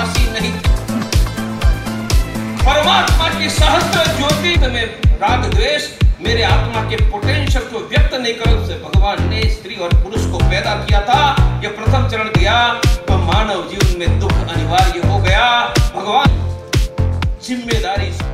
वासी नहीं थे। परमात्मा की सहस्त्र ज्योति में राग द्वेष मेरे आत्मा के पोटेंशियल को व्यक्त नहीं कर से भगवान ने स्त्री और पुरुष को पैदा किया था। यह प्रथम चरण दिया तो मानव जीवन में दुख अनिवार्य हो गया। भगवान जिम्मेदारी